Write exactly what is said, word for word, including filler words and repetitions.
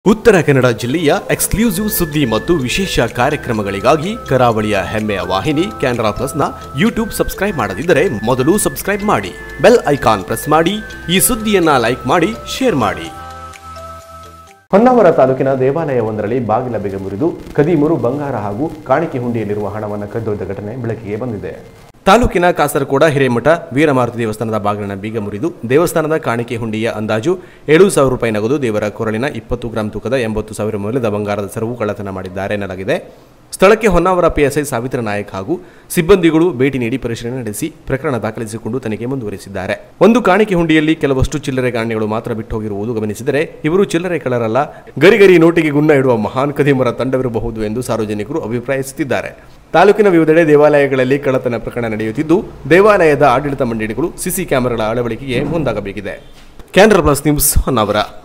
ಉತ್ತರ ಕನ್ನಡ ಜಿಲ್ಲೆಯ ಎಕ್ಸ್ಕ್ಲೂಸಿವ್ ಸುದ್ದಿ ಮತ್ತು ವಿಶೇಷ ಕಾರ್ಯಕ್ರಮಗಳಿಗಾಗಿ ಕರಾವಳಿಯ ಹೆಮ್ಮೆಯ ವಾಹಿನಿ ಕ್ಯಾನರಾ ಪ್ಲಸ್ನ ಯೂಟ್ಯೂಬ್ ಸಬ್ಸ್ಕ್ರೈಬ್ ಮಾಡದಿದ್ದರೆ ಮೊದಲು ಸಬ್ಸ್ಕ್ರೈಬ್ ಮಾಡಿ, ಬೆಲ್ ಐಕಾನ್ ಪ್ರೆಸ್ ಮಾಡಿ, ಈ ಸುದ್ದಿಯನ್ನ ಲೈಕ್ ಮಾಡಿ, ಶೇರ್ ಮಾಡಿ. ಹೊನ್ನಾವರ ತಾಲೂಕಿನ ದೇವಾಲಯವೊಂದರಲ್ಲಿ ಬಾಗಿಲ ಬೇಗ ಮುರಿದು ಕದೀಮರು ಬಂಗಾರ ಹಾಗೂ ಕಾಣಿಕೆ ಹುಂಡಿಯಲ್ಲಿರುವ ಹಣವನ್ನು ಕದ್ದೊಯ್ದ ಘಟನೆ ಬೆಳಕಿಗೆ ಬಂದಿದೆ. ತಾಲೂಕಿನ ಕಾಸರಕೋಡ ಹಿರೇಮಠ ವೀರಮಾರುತಿ ದೇವಸ್ಥಾನದ ಬಾಗಿಲಿನ ಬೀಗ ಮುರಿದು ದೇವಸ್ಥಾನದ ಕಾಣಿಕೆ ಹುಂಡಿಯ ಅಂದಾಜು ಏಳು ಸಾವಿರ ರೂಪಾಯಿ ನಗದು, ದೇವರ ಕೊರಳಿನ ಇಪ್ಪತ್ತು ಗ್ರಾಂ ತೂಕದ ಎಂಬತ್ತು ಸಾವಿರ ಮೌಲ್ಯದ ಬಂಗಾರದ ಸರವು ಕಳ್ಳತನ ಮಾಡಿದ್ದಾರೆ ಎನ್ನಲಾಗಿದೆ. ಸ್ಥಳಕ್ಕೆ ಹೊನ್ನಾವರ ಪಿಎಸ್ಐ ಸಾವಿತ್ರ ನಾಯಕ್ ಹಾಗೂ ಸಿಬ್ಬಂದಿಗಳು ಭೇಟಿ ನೀಡಿ ಪರಿಶೀಲನೆ ನಡೆಸಿ ಪ್ರಕರಣ ದಾಖಲಿಸಿಕೊಂಡು ತನಿಖೆ ಮುಂದುವರೆಸಿದ್ದಾರೆ. ಒಂದು ಕಾಣಿಕೆ ಹುಂಡಿಯಲ್ಲಿ ಕೆಲವಷ್ಟು ಚಿಲ್ಲರೆ ನಾಣ್ಯಗಳು ಮಾತ್ರ ಬಿಟ್ಟು ಹೋಗಿರುವುದು ಗಮನಿಸಿದರೆ ಇವರು ಚಿಲ್ಲರೆ ಕಳ್ಳರಲ್ಲ, ಗರಿಗರಿ ನೋಟಿಗೆ ಗುನ್ನ ಇಡುವ ಮಹಾನ್ ಕದೀಮರ ತಂಡವಿರಬಹುದು ಎಂದು ಸಾರ್ವಜನಿಕರು ಅಭಿಪ್ರಾಯಿಸುತ್ತಿದ್ದಾರೆ. ತಾಲೂಕಿನ ವಿವಿಧೆಡೆ ದೇವಾಲಯಗಳಲ್ಲಿ ಕಳ್ಳತನ ಪ್ರಕರಣ ನಡೆಯುತ್ತಿದ್ದು, ದೇವಾಲಯದ ಆಡಳಿತ ಮಂಡಳಿಗಳು ಸಿಸಿ ಕ್ಯಾಮೆರಾಗಳ ಅಳವಡಿಕೆಗೆ ಮುಂದಾಗಬೇಕಿದೆ. Canara plus news Honnavar.